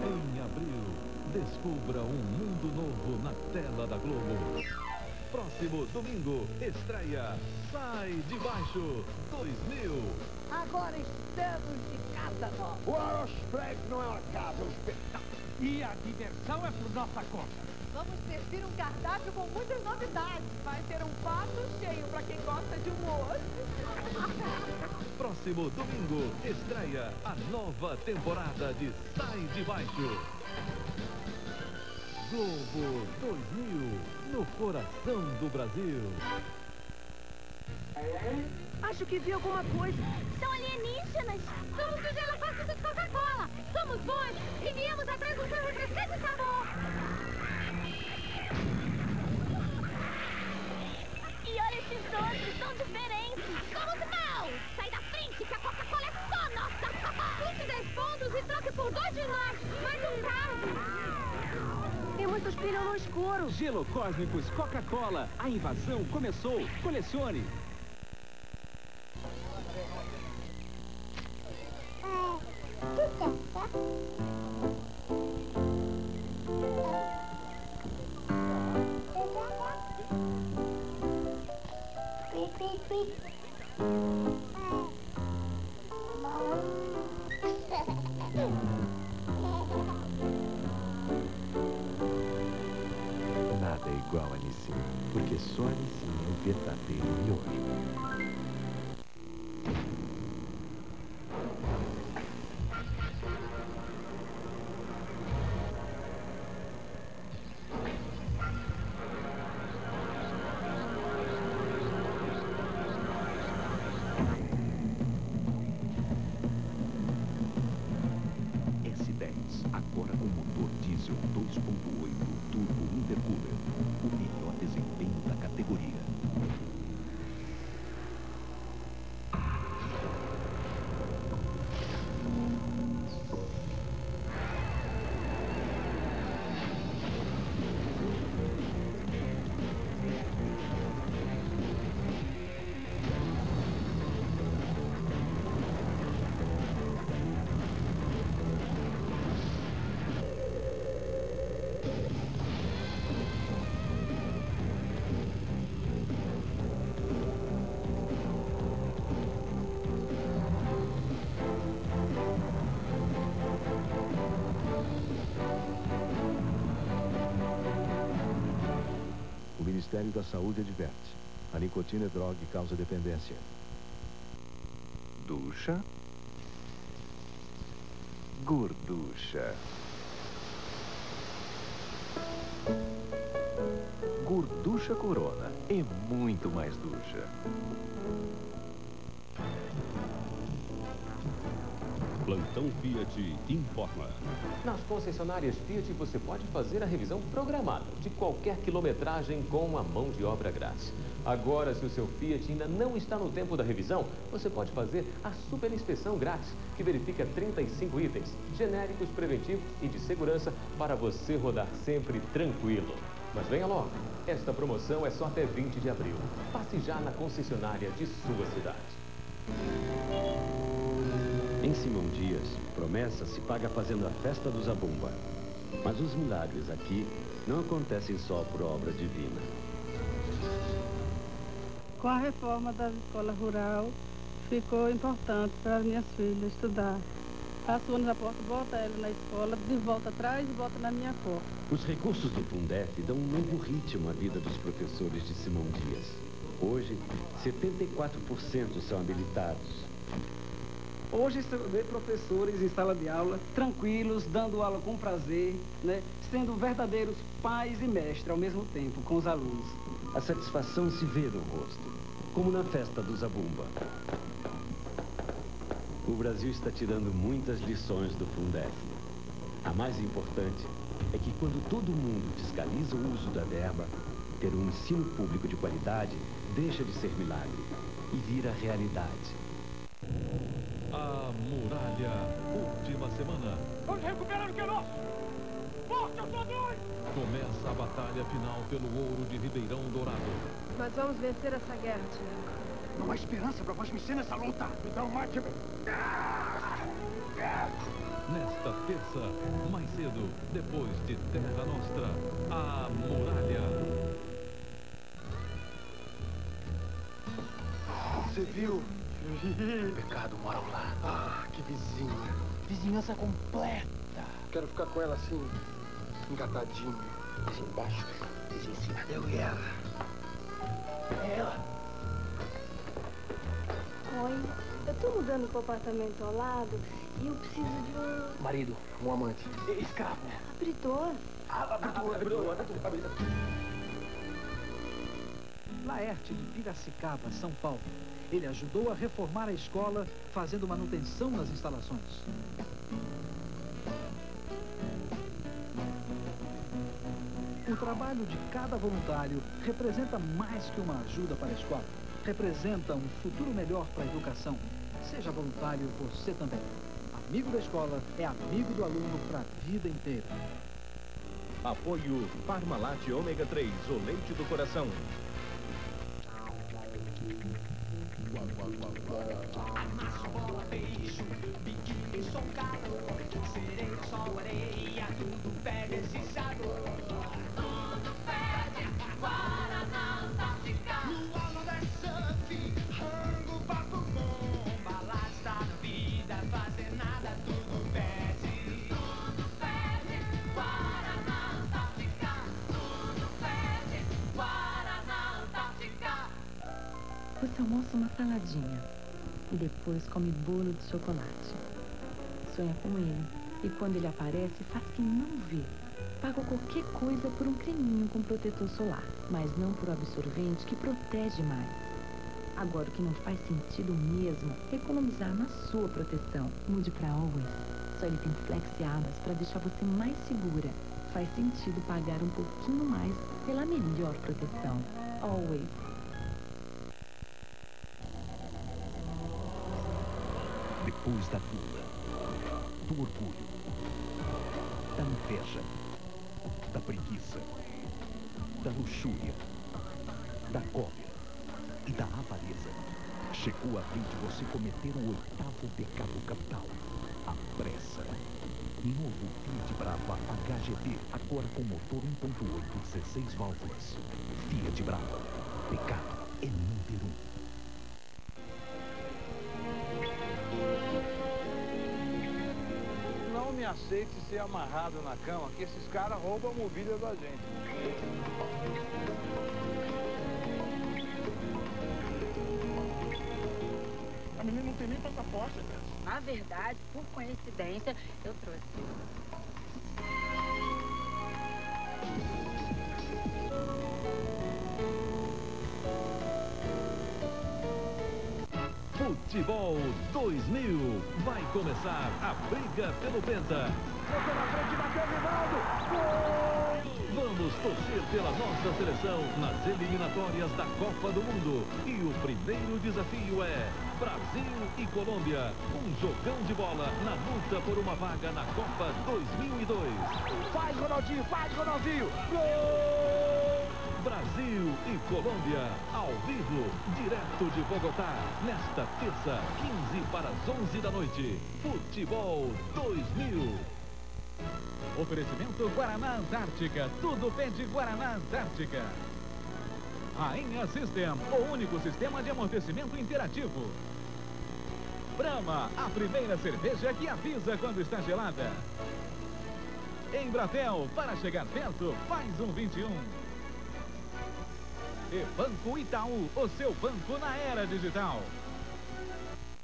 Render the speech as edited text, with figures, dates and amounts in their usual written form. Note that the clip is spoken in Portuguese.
Em abril, descubra um mundo novo na tela da Globo. Próximo domingo, estreia Sai de Baixo 2000. Agora estamos de casa nova. O Aerospress não é uma casa, é um espetáculo. E a diversão é por nossa conta. Vamos servir um cardápio com muitas novidades. Vai ter um prato cheio para quem gosta de humor. Próximo domingo, estreia a nova temporada de Sai de Baixo. Globo 2000, no coração do Brasil. Acho que vi alguma coisa. São alienígenas! Somos do Gelo Fácil de Coca-Cola! Somos bons e viemos atrás do seu refrescante sabor! E olha esses doces, são diferentes! Somos maus! Sai da frente que a Coca-Cola é só nossa! Custe 10 pontos e troque por 2 de nós! Mais um carro! Tem muitos pneus no escuro. Gelo Cósmicos Coca-Cola. A invasão começou. Colecione. Nada é igual a Nissin, porque só a Nissin é o verdadeiro miojo. S10, agora com motor diesel 2.8 turbo intercooler, o melhor desempenho da categoria. O Ministério da Saúde adverte: a nicotina é droga e causa dependência. Ducha? Gorducha. Gorducha Corona é muito mais ducha. Plantão Fiat informa. Nas concessionárias Fiat você pode fazer a revisão programada de qualquer quilometragem com a mão de obra grátis. Agora, se o seu Fiat ainda não está no tempo da revisão, você pode fazer a super inspeção grátis, que verifica 35 itens genéricos, preventivos e de segurança para você rodar sempre tranquilo. Mas venha logo, esta promoção é só até 20 de abril. Passe já na concessionária de sua cidade. Em Simão Dias, promessa se paga fazendo a festa do Zabumba. Mas os milagres aqui não acontecem só por obra divina. Com a reforma da escola rural, ficou importante para as minhas filhas estudar. Passo o ano na porta, bota ela na escola, de volta atrás e bota na minha porta. Os recursos do Fundef dão um novo ritmo à vida dos professores de Simão Dias. Hoje, 74% são habilitados. Hoje você vê professores em sala de aula, tranquilos, dando aula com prazer, né? Sendo verdadeiros pais e mestres ao mesmo tempo com os alunos. A satisfação se vê no rosto, como na festa do Zabumba. O Brasil está tirando muitas lições do Fundef. A mais importante é que quando todo mundo fiscaliza o uso da verba, ter um ensino público de qualidade deixa de ser milagre e vira realidade. A Muralha, última semana. Vamos recuperar o que é nosso! Forte aos ladrões! Começa a batalha final pelo ouro de Ribeirão Dourado. Mas vamos vencer essa guerra, Tiago. Não há esperança para vós vencer nessa luta. Então mate-me. Nesta terça, mais Macedo, depois de Terra Nostra, a Muralha. Você viu? O pecado mora ao lado. Ah, que vizinha. Vizinhança completa. Quero ficar com ela assim, engatadinho. Vizinho embaixo, vizinho em cima. Eu e ela. É ela. Oi, eu tô mudando pro apartamento ao lado e eu preciso de um... Marido, um amante. Escravo. Abridor. Abridor. Laerte de Piracicaba, São Paulo. Ele ajudou a reformar a escola, fazendo manutenção nas instalações. O trabalho de cada voluntário representa mais que uma ajuda para a escola. Representa um futuro melhor para a educação. Seja voluntário você também. Amigo da escola é amigo do aluno para a vida inteira. Apoio Parmalat Ômega 3, o leite do coração. Amasso, bola, beijo, biquíni, socado, sereia, sol, areia, tudo pede esse sabor. Tudo pede Guaraná Antártica. Luana da surf, rango, papo, bomba, lá está na vida, fazer nada, tudo pede. Tudo pede Guaraná Antártica. Tudo pede Guaraná Antártica. Você almoça uma saladinha e depois come bolo de chocolate. Sonha com ele e quando ele aparece, faz que não vê. Paga qualquer coisa por um creminho com protetor solar, mas não por absorvente que protege mais. Agora, o que não faz sentido mesmo é economizar na sua proteção. Mude para Always. Só ele tem flexiabas para deixar você mais segura. Faz sentido pagar um pouquinho mais pela melhor proteção. Always. Depois da gula, do orgulho, da inveja, da preguiça, da luxúria, da cópia e da avareza, chegou a vez de você cometer o 8º pecado capital, a pressa. Novo Fiat Brava HGT, agora com motor 1.8, 16 válvulas. Fiat Brava, pecado é não ter um. Não me aceite ser amarrado na cama, que esses caras roubam a mobília da gente. A menina não tem nem passaporte, né? Na verdade, por coincidência, eu trouxe. Futebol 2000. Vai começar a briga pelo Penta. Botou na frente, bateu Rivaldo. Gol! Vamos torcer pela nossa seleção nas eliminatórias da Copa do Mundo. E o primeiro desafio é Brasil e Colômbia. Um jogão de bola na luta por uma vaga na Copa 2002. Faz, Ronaldinho, faz, Ronaldinho. Gol! Brasil e Colômbia, ao vivo, direto de Bogotá, nesta terça, 15 para as 11 da noite. Futebol 2000. Oferecimento Guaraná Antártica. Tudo pede Guaraná Antártica. Rainha System, o único sistema de amortecimento interativo. Brahma, a primeira cerveja que avisa quando está gelada. Embratel, para chegar perto, faz um 21. E Banco Itaú, o seu banco na era digital.